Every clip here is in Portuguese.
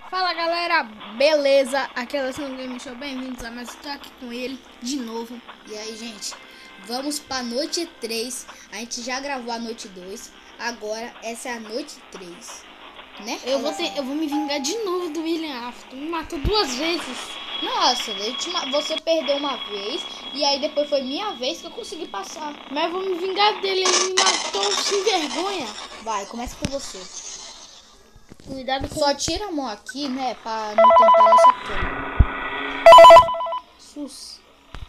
Fala galera, beleza? Aqui é o Alessandro Game Show, bem-vindos a mais um tô aqui com ele de novo. E aí, gente, vamos pra noite 3. A gente já gravou a noite 2. Agora essa é a noite 3, né? Eu vou me vingar de novo do William Afton. Me matou 2 vezes. Nossa, você perdeu uma vez e aí depois foi minha vez que eu consegui passar. Mas eu vou me vingar dele, ele me matou sem vergonha. Vai, começa com você. Cuidado com... Só tira a mão aqui, né, pra não tampar nossa câmera. Sus.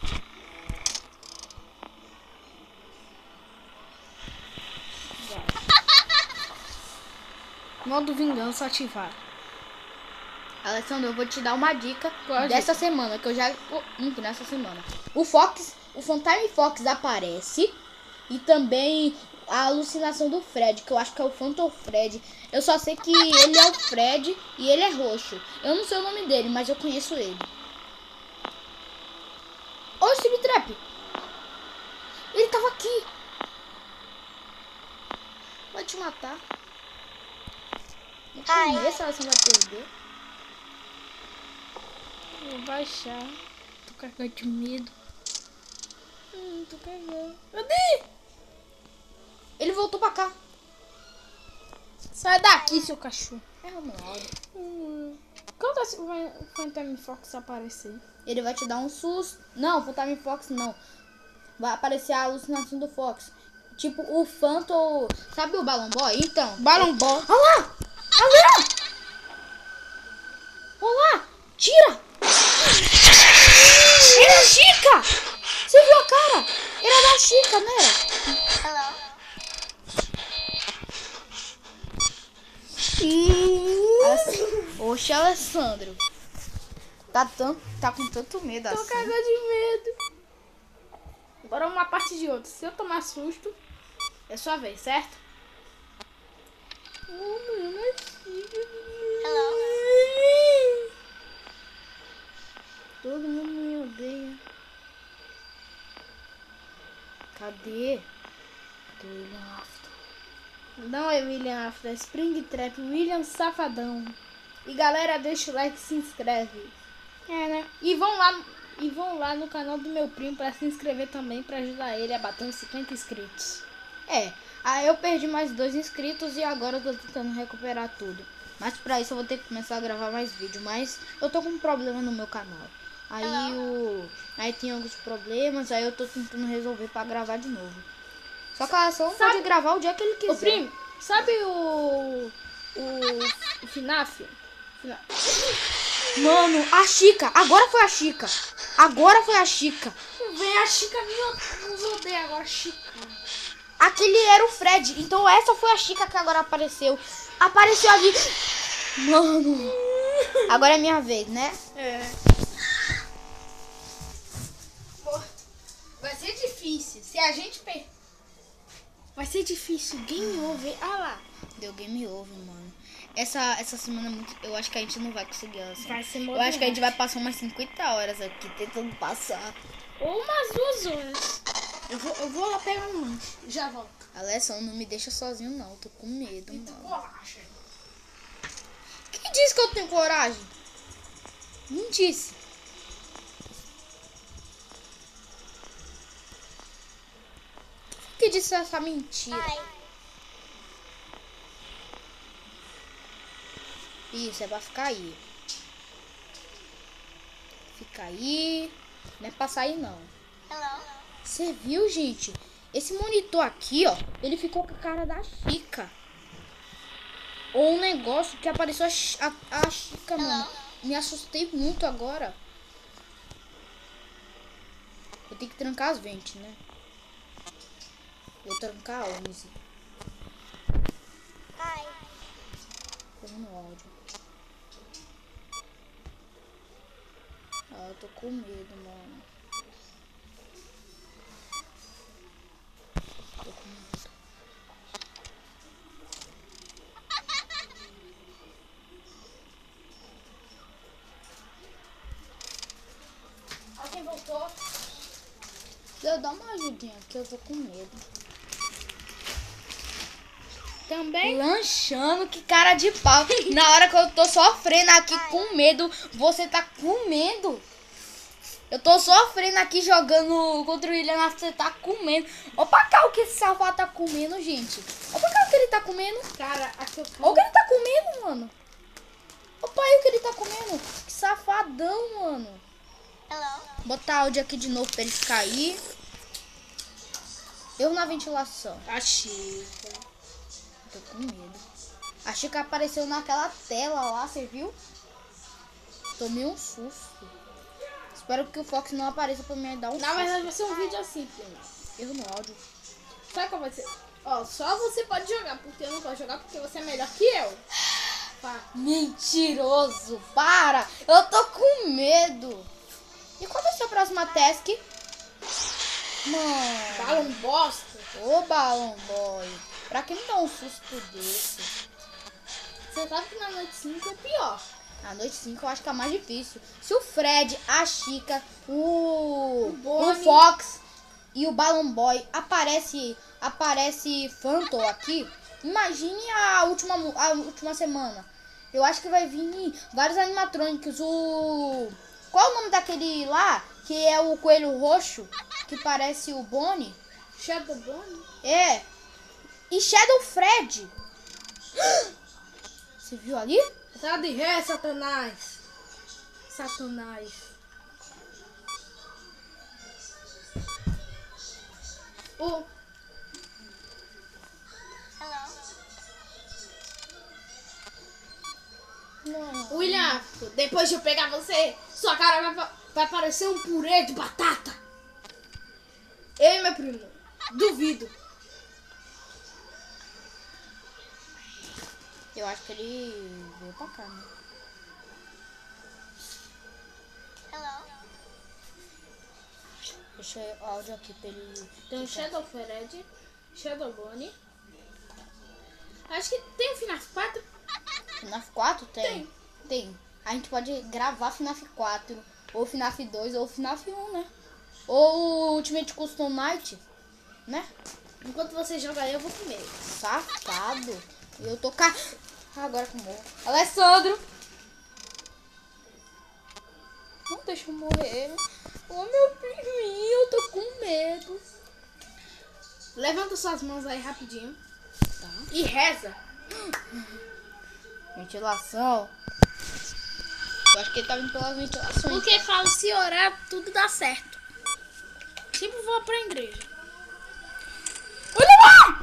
Modo vingança ativar. Alessandro, eu vou te dar uma dica Qual dessa dica? semana, que eu já... Muito nessa semana. O Phantom Fox aparece e também a alucinação do Fred, que eu acho que é o Phantom Fred. Eu só sei que ele é o Fred e ele é roxo. Eu não sei o nome dele, mas eu conheço ele. Ô, Steve Trap! Ele tava aqui. Vai te matar. Não conheço, ela vai perder. Vou baixar. Tô cagando de medo. Tô cagando. Cadê? Ele voltou pra cá. Sai daqui, seu cachorro. É o meu áudio. Quando o Phantom Fox aparecer? Ele vai te dar um susto. Não, Phantom Fox não. Vai aparecer a alucinação do Fox. Tipo o Phantom. Sabe o Balloon Boy? Então. Balloon Boy. Olha lá! Olha lá! Olha lá! Tira! Era a Chica! Você viu a cara? Era da Chica, né? Oxe, Alessandro. Tá com tanto medo Tô assim. cagando de medo. Agora uma parte de outra. Se eu tomar susto, é sua vez, certo? Todo mundo me odeia. Cadê? Do William Afton. Não é William Afton, é Springtrap, William Safadão. E galera, deixa o like e se inscreve. É, né? E vão lá no canal do meu primo pra se inscrever também, pra ajudar ele a bater uns 50 inscritos. É, aí eu perdi mais 2 inscritos e agora eu tô tentando recuperar tudo. Mas pra isso eu vou ter que começar a gravar mais vídeo. Mas eu tô com um problema no meu canal. Aí tem alguns problemas, aí eu tô tentando resolver pra gravar de novo. Só que ela só pode gravar o dia que ele quiser. Ô primo, sabe o FNAF? Mano, a Chica! Agora foi a Chica! Agora foi a Chica! Vem a Chica nos odeia agora, Chica. Aquele era o Fred, então essa foi a Chica que agora apareceu. Apareceu ali. Mano. Agora é minha vez, né? É. Vai ser difícil. Se a gente vai ser difícil. Game over. Ah lá. Deu game over, mano. Essa semana é muito... Eu acho que a gente não vai conseguir ela. Vai ser Eu acho que a gente vai passar umas 50 horas aqui tentando passar. Ou umas 2 horas. Eu vou lá pegar um lanche. Já volto. Alessandro, não me deixa sozinho não. Tô com medo, mano. Coragem. Quem disse que eu tenho coragem? Não disse. Quem disse essa mentira? Isso, é pra ficar aí. Fica aí. Não é pra sair, não. Você viu, gente? Esse monitor aqui, ó. Ele ficou com a cara da Chica. Ou um negócio que apareceu a Chica, mano. Me assustei muito agora. Vou ter que trancar as 20, né? Vou trancar 11. Como no áudio. Ah, eu tô com medo, mano. Tô com medo. Alguém voltou? Eu dou uma ajudinha aqui, eu tô com medo. Também. Lanchando, que cara de pau. Na hora que eu tô sofrendo aqui com medo, você tá comendo. Eu tô sofrendo aqui jogando contra o William, você tá comendo. Olha pra cá o que esse safado tá comendo, gente. Olha pra cá o que ele tá comendo. Cara, aqui eu Olha o que ele tá comendo, mano. Olha pra aí o que ele tá comendo. Que safadão, mano. Botar áudio aqui de novo pra ele cair. Eu na ventilação. A Chica. Tô com medo. A Chica apareceu naquela tela lá, você viu? Tomei um susto. Espero que o Fox não apareça pra me dar um Na susto. verdade vai ser um vídeo assim, primo. Erro no áudio. Sabe qual vai ser? Ó, só você pode jogar, porque eu não posso jogar porque você é melhor que eu. Pá. Mentiroso, para! Eu tô com medo. E qual vai ser a próxima task? Mano. Balão bosta. Ô, Balão Boy. Pra que me dá um susto desse? Você sabe que na noite 5 é pior. A noite 5 eu acho que é a mais difícil. Se o Fred, a Chica, o Bonnie. Fox e o Balloon Boy aparece Phantom aqui, imagine a última semana. Eu acho que vai vir vários animatrônicos. Qual é o nome daquele lá? Que é o coelho roxo, que parece o Bonnie. Shadow Bonnie? É. E Shadow Fred. Você viu ali? Tá de ré, Satanás. Satanás. O Não. William, depois de eu pegar você, sua cara vai parecer um purê de batata. Ei, meu primo, duvido. Eu acho que ele veio pra cá, né? Deixa o áudio aqui pra ele... Tem o Shadow Fred, Shadow Bonnie. Acho que tem o FNAF 4. FNAF 4 tem? Tem. A gente pode gravar FNAF 4, ou FNAF 2, ou FNAF 1, né? Ou o Ultimate Custom Night, né? Enquanto você joga aí, eu vou comer. Safado. Eu tô cá. Agora que eu morro. Alessandro! Não deixa eu morrer. Ô, meu priminho, eu tô com medo. Levanta suas mãos aí rapidinho. Tá. E reza. Ventilação. Eu acho que ele tá vindo pelas ventilações. Porque falo, se orar, tudo dá certo. Sempre vou pra igreja. Olha lá!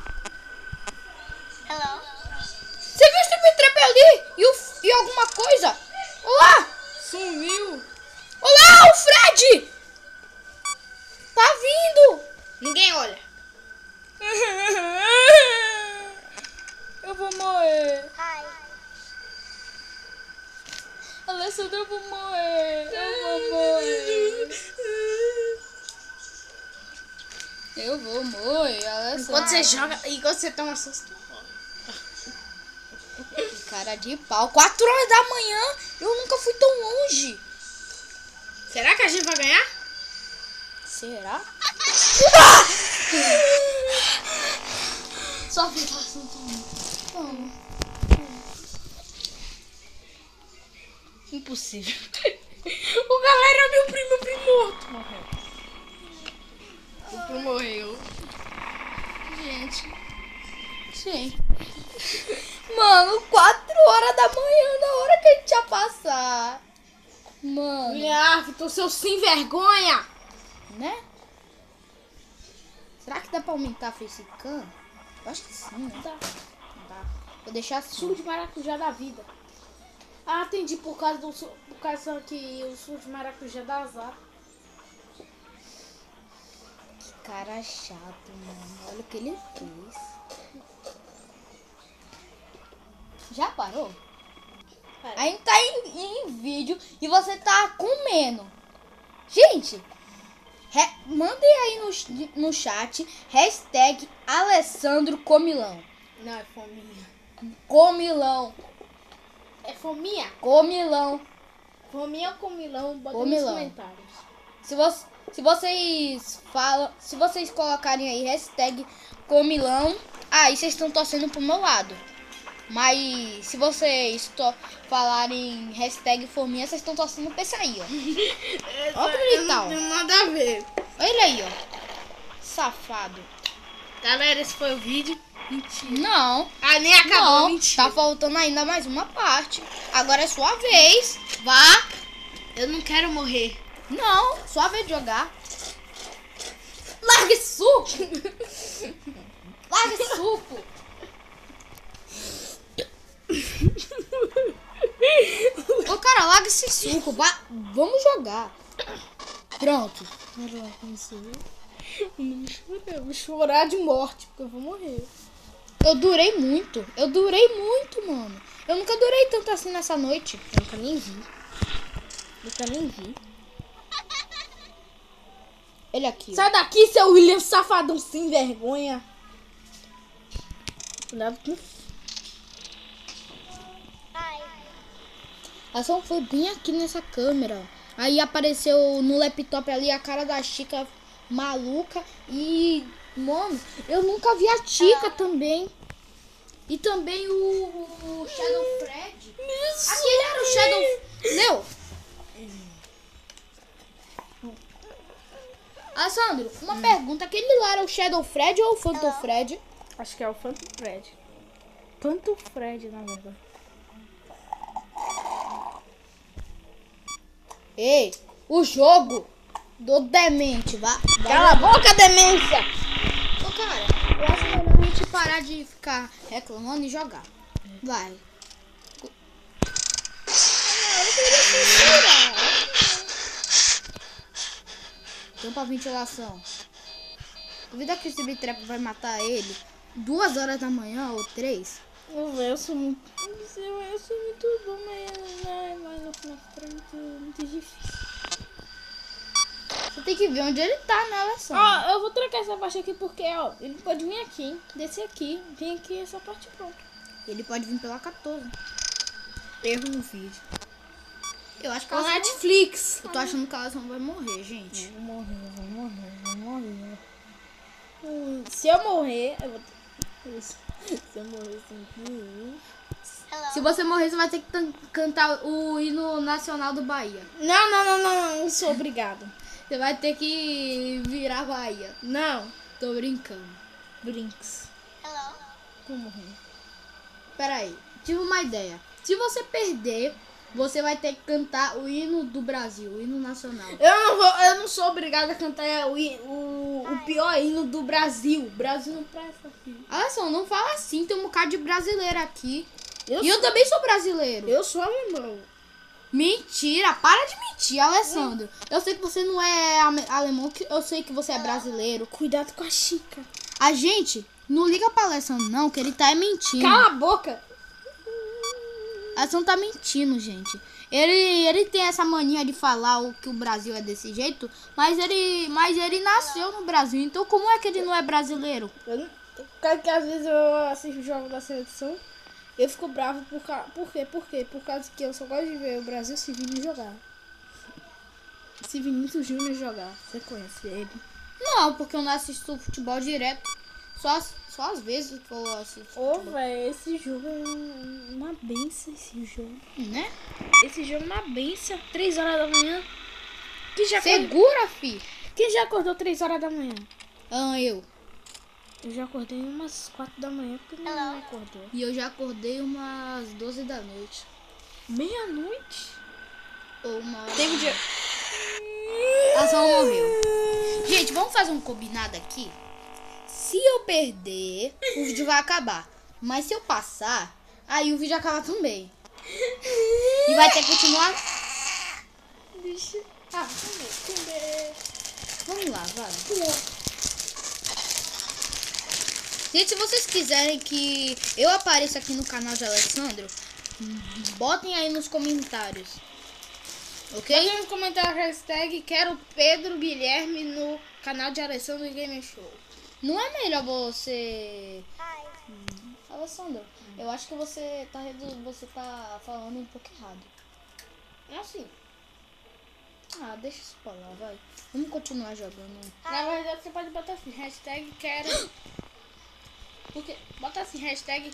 Você viu esse P-Trap ali? E alguma coisa? Olá! Sumiu. Olá, o Fred! Tá vindo! Ninguém olha. Eu vou morrer. Alessandro, eu vou morrer. Eu vou morrer. Eu vou morrer, Alessandro. Enquanto você joga, enquanto você toma susto. Cara de pau. 4 horas da manhã. Eu nunca fui tão longe. Será que a gente vai ganhar? Será? Só ventilação também. Impossível. O galera, meu primo morto. Morreu. O primo morreu. Gente. Mano, 4 horas da manhã, na hora que a gente ia passar. Mano. William, tô seu sem vergonha. Né? Será que dá pra aumentar a facecam? Eu acho que sim, né? Tá. Dá. Vou deixar assim. Suco de maracujá da vida. Ah, entendi, por causa que o suco de maracujá dá azar. Que cara chato, mano. Olha o que ele fez. Já parou? Pera. A gente tá em vídeo e você tá comendo. Gente, mandem aí no chat hashtag Alessandro Comilão. Não, é fominha. Comilão. É fominha? Comilão. Fominha ou comilão? Bota Comilão. nos comentários. Se vocês colocarem aí hashtag Comilão, Aí vocês estão torcendo pro meu lado. Mas se vocês falarem hashtag forminha, vocês estão torcendo pra esse aí, ó. Ó o bonitão. Não tem nada a ver. Olha ele aí, ó. Safado. Galera, esse foi o vídeo. Mentira. Não. Ah, nem acabou, Não, mentira. tá faltando ainda mais uma parte. Agora é sua vez. Vá. Eu não quero morrer. Não, sua vez de jogar. Larga esse suco. Larga esse suco. Ô, cara, larga esse suco. Vamos jogar. Pronto. Eu vou chorar de morte, porque eu vou morrer. Eu durei muito, mano. Eu nunca durei tanto assim nessa noite. Eu nunca nem vi. Ele aqui, ó. Sai daqui, seu William safadão sem vergonha. Cuidado com... A ação foi bem aqui nessa câmera. Aí apareceu no laptop ali a cara da Chica maluca. E, mano, eu nunca vi a Chica também. E também o Shadow Fred. Aquele era o Shadow... Leo. Alessandro, uma pergunta. Aquele lá era o Shadow Fred ou o Phantom Fred? Acho que é o Phantom Fred. Phantom Fred, na verdade. Ei, o jogo do demente, vai. Cala a boca, demência! Ô, cara, eu acho melhor a gente parar de ficar reclamando e jogar. Vai. Tampa a ventilação. Duvida que esse bitrap vai matar ele 2 horas da manhã ou 3? Eu sou muito bom, mas no final é muito difícil. Você tem que ver onde ele tá, né, Alessandro? Ó, eu vou trocar essa parte aqui porque, ó, ele pode vir aqui, descer aqui, vir aqui essa parte pronta. Ele pode vir pela 14. Erro no vídeo. Eu acho que Com ela Netflix. Eu tô achando que elas não vai morrer, gente. Vou morrer. Se eu morrer, eu vou ter... Se eu morrer sem que... Se você morrer, você vai ter que cantar o hino nacional do Bahia. Não sou obrigado. Você vai ter que virar Bahia. Não. Tô brincando. Brinks. Vou morrer. Pera aí, tive uma ideia. Se você perder, você vai ter que cantar o hino do Brasil, o hino nacional. Eu não sou obrigado a cantar o pior hino do Brasil. O Brasil não presta, filho. Olha só, não fala assim, tem um bocado de brasileiro aqui. Eu Eu também sou brasileiro. Eu sou alemão. Mentira, para de mentir, Alessandro. Eu sei que você não é alemão, eu sei que você é brasileiro. Cuidado com a Chica. A gente não liga pra Alessandro não, que ele tá mentindo. Cala a boca. Alessandro tá mentindo, gente. Ele tem essa mania de falar que o Brasil é desse jeito, mas ele nasceu no Brasil, então como é que ele não é brasileiro? Porque às vezes eu assisto o jogo da seleção, eu fico bravo por quê? Por causa que eu só gosto de ver o Brasil se Vinícius jogar. Se Vinícius Júnior jogar. Você conhece ele? Não, porque eu não assisto futebol direto. Só às vezes que eu assisto. Ô, velho, esse jogo é uma benção, esse jogo. Né? Esse jogo é uma benção. 3 horas da manhã. Segura, fi. Quem já acordou 3 horas da manhã? Eu. Eu já acordei umas 4 da manhã porque minha mãe acordou. E eu já acordei umas 12 da noite. Meia-noite? Ou uma... Teve um dia... A Zão morreu. Gente, vamos fazer um combinado aqui? Se eu perder, o vídeo vai acabar. Mas se eu passar, aí o vídeo acaba também. E vai ter que continuar. Deixa... Vamos lá, vai. Gente, se vocês quiserem que eu apareça aqui no canal de Alessandro, botem aí nos comentários. Ok? Botem nos comentários a hashtag quero Pedro Guilherme no canal de Alessandro Gamer Show. Não é melhor você... Alessandro, eu acho que você tá falando um pouco errado. É assim. Ah, deixa isso pra lá, vai. Vamos continuar jogando. Na verdade, você pode botar assim, hashtag quero... Porque, bota assim, hashtag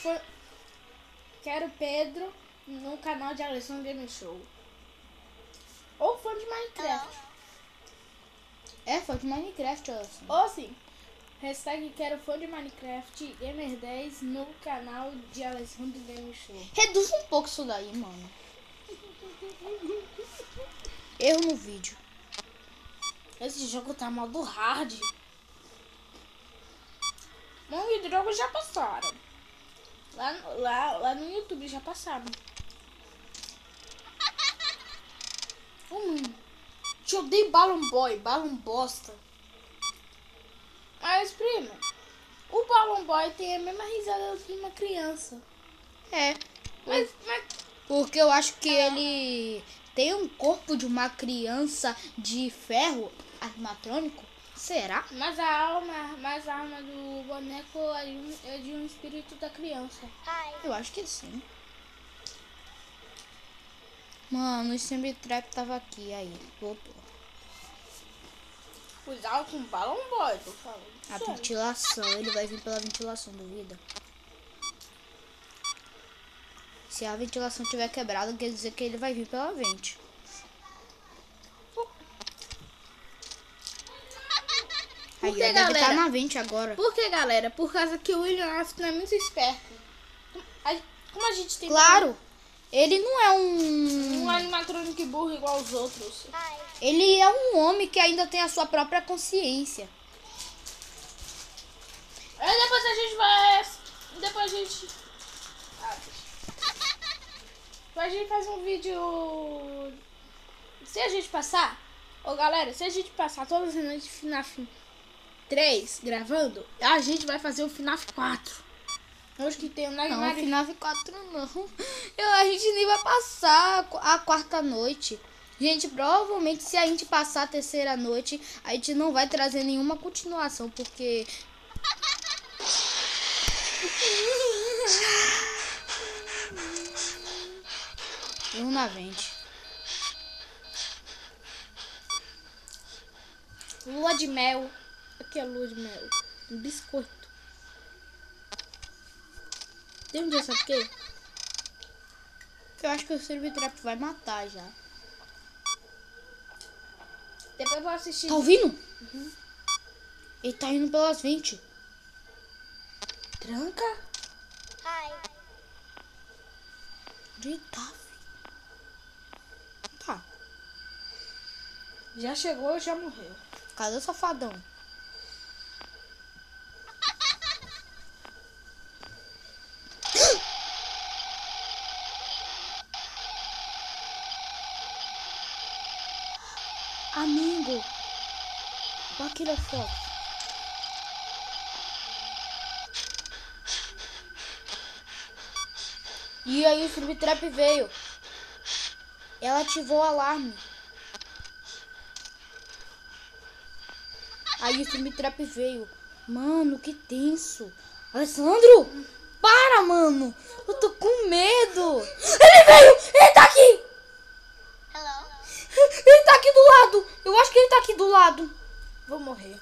quero Pedro no canal de Alessandro Game Show. Ou fã de Minecraft. É, fã de Minecraft, assim. Ou assim, hashtag quero fã de Minecraft Gamer10 no canal de Alessandro Game Show. Reduz um pouco isso daí, mano. Erro no vídeo. Esse jogo tá modo hard. Muitos jogos já passaram. Lá no YouTube já passaram. Te odeio Balloon Boy, Balloon bosta. Mas, prima, o Balloon Boy tem a mesma risada de uma criança. É. Mas Porque eu acho que ele tem um corpo de uma criança de ferro animatrônico. Será? Mas a alma do boneco é de um espírito da criança. Eu acho que sim. Mano, o Simbi Trap tava aqui, aí, voltou. Cuidado com o Balloon Boy, tô falando. A sério. ventilação, ele vai vir pela ventilação, duvida? Se a ventilação tiver quebrada, quer dizer que ele vai vir pela vente. Aí, Por que, ó, deve galera? estar na vente agora. Por que, galera? Por causa que o William Afton é muito esperto. Como a gente tem Claro, ele não é um animatrônico burro igual os outros. Ele é um homem que ainda tem a sua própria consciência. Aí depois a gente vai... Depois a gente... Depois a gente faz um vídeo... Se a gente passar... Ô galera, se a gente passar todas as noites de FNAF 3 gravando, a gente vai fazer o FNAF 4. Hoje que tem o Não, Nightmare... FNAF 4 não. A gente nem vai passar a quarta noite. Gente, provavelmente se a gente passar a terceira noite, a gente não vai trazer nenhuma continuação, porque... Erro na vente. Lua de mel. Aqui é lua de mel. Um biscoito. Tem um dia, sabe o quê? Eu acho que o Silver Trap vai matar já. Depois eu vou assistir. Tá ouvindo? Ele tá indo pelas 20. Tranca? Onde ele tá, filho? Tá. Já chegou, já morreu. Cadê o safadão? Amigo. Olha aquele foto. E aí o Subtrap veio. Ela ativou o alarme. Aí o Subtrap veio. Mano, que tenso. Alessandro! Para, mano! Eu tô com medo! Ele veio! Ele tá aqui! Ele tá aqui do lado! Eu acho que ele tá aqui do lado. Vou morrer.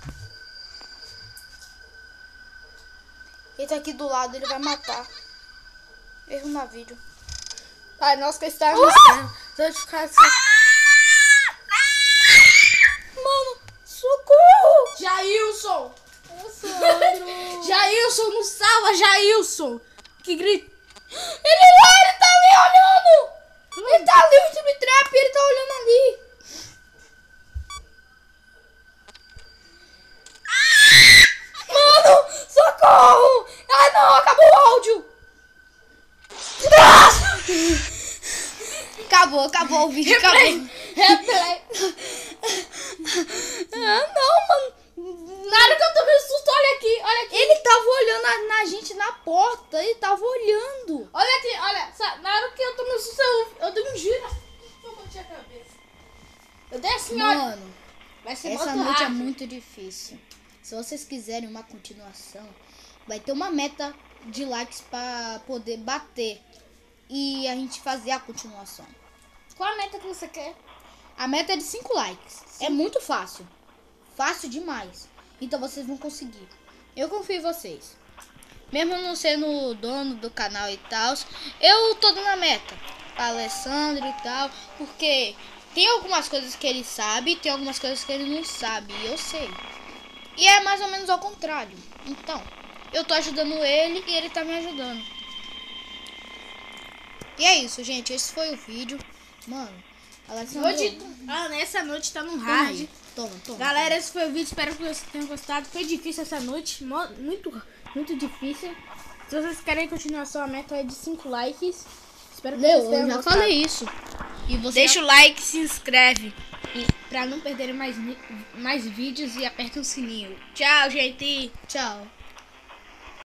Ele tá aqui do lado, ele vai matar. Erro na vídeo. Ai, nossa, que está mostrando. Se eu ficar assim. Mano, socorro! Jailson! Jailson, não salva, Jailson! Que grito! Ele tá ali olhando! Ele tá ali, o Subtrap, ele tá olhando ali. Mano, socorro! Ai não, acabou o áudio! Acabou o vídeo, acabou. Replay! Ah, não, mano. Na hora que eu tomei um susto, olha aqui, olha aqui. Ele tava olhando na gente na porta, ele tava olhando. Olha aqui, olha. Na hora que eu tomei um susto, eu dei um giro. Eu bati a cabeça. Eu dei assim, olha. Mano, Vai ser essa muito noite é rápido. muito difícil. Se vocês quiserem uma continuação, vai ter uma meta de likes pra poder bater e a gente fazer a continuação. Qual a meta que você quer? A meta é de 5 likes. É muito fácil. Fácil demais. Então vocês vão conseguir. Eu confio em vocês. mesmo não sendo o dono do canal e tal, eu tô dando a meta pra Alessandro e tal, porque tem algumas coisas que ele sabe, tem algumas coisas que ele não sabe, e eu sei. E é mais ou menos ao contrário. Então, eu tô ajudando ele e ele tá me ajudando. E é isso, gente, esse foi o vídeo. Mano, Alessandro... Nessa noite tá no hard. Toma. Galera, esse foi o vídeo, espero que vocês tenham gostado. Foi difícil essa noite, muito difícil. Se vocês querem continuação, a meta é de 5 likes. Espero que vocês tenham já gostado. falei isso. E você Deixa o like, se inscreve pra não perderem mais vídeos e aperta o sininho. Tchau, gente. Tchau.